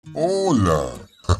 Hola.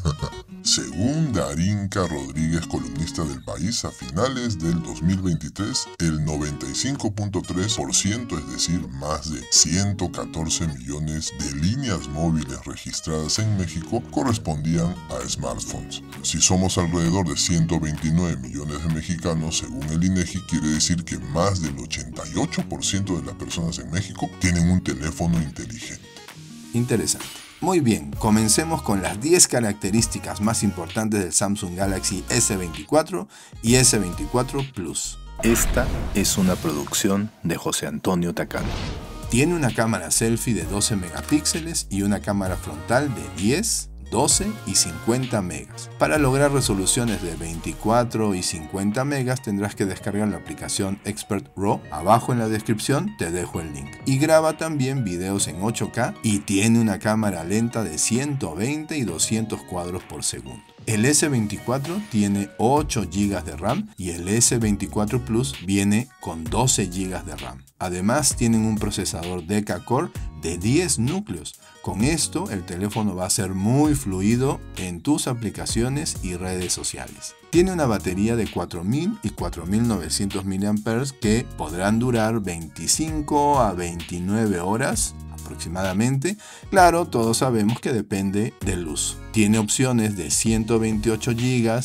Según Darinka Rodríguez, columnista del País, a finales del 2023, el 95.3%, es decir, más de 114 millones de líneas móviles registradas en México, correspondían a smartphones. Si somos alrededor de 129 millones de mexicanos, según el INEGI, quiere decir que más del 88% de las personas en México tienen un teléfono inteligente. Interesante. Muy bien, comencemos con las 10 características más importantes del Samsung Galaxy S24 y S24 Plus. Esta es una producción de José Antonio Tacano. Tiene una cámara selfie de 12 megapíxeles y una cámara frontal de 10, 12 y 50 megas. Para lograr resoluciones de 24 y 50 megas tendrás que descargar la aplicación Expert RAW. Abajo en la descripción te dejo el link. Y graba también videos en 8K y tiene una cámara lenta de 120 y 200 cuadros por segundo. El S24 tiene 8 GB de RAM y el S24 Plus viene con 12 GB de RAM. Además tienen un procesador Deca-Core de 10 núcleos. Con esto el teléfono va a ser muy fluido en tus aplicaciones y redes sociales. Tiene una batería de 4000 y 4900 mAh que podrán durar 25 a 29 horas aproximadamente. Claro, todos sabemos que depende del uso. Tiene opciones de 128 GB,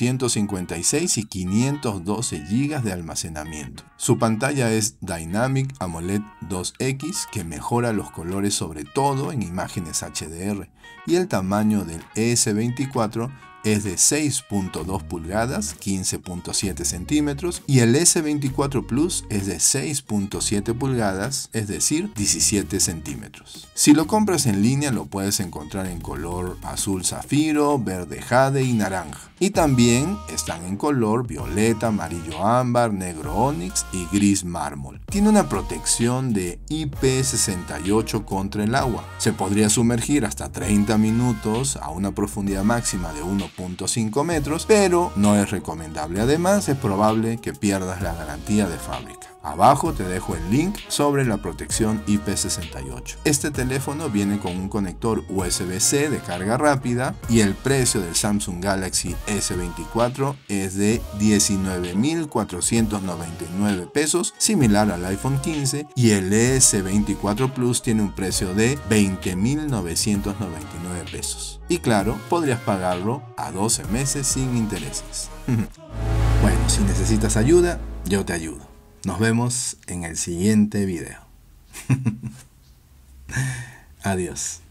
256 y 512 GB de almacenamiento. Su pantalla es Dynamic AMOLED 2X que mejora los colores sobre todo en imágenes HDR y el tamaño del S24 es de 6.2 pulgadas, 15.7 centímetros, y el S24 Plus es de 6.7 pulgadas, es decir, 17 centímetros. Si lo compras en línea lo puedes encontrar en color azul zafiro, verde jade y naranja. Y también están en color violeta, amarillo ámbar, negro ónix y gris mármol. Tiene una protección de IP68 contra el agua. Se podría sumergir hasta 30 minutos a una profundidad máxima de 1.5 metros, pero no es recomendable. Además, es probable que pierdas la garantía de fábrica. Abajo te dejo el link sobre la protección IP68. Este teléfono viene con un conector USB-C de carga rápida y el precio del Samsung Galaxy S24 es de 19,499 pesos, similar al iPhone 15, y el S24 Plus tiene un precio de 20,999 pesos. Y claro, podrías pagarlo a 12 meses sin intereses. Bueno, si necesitas ayuda, yo te ayudo. Nos vemos en el siguiente video. Adiós.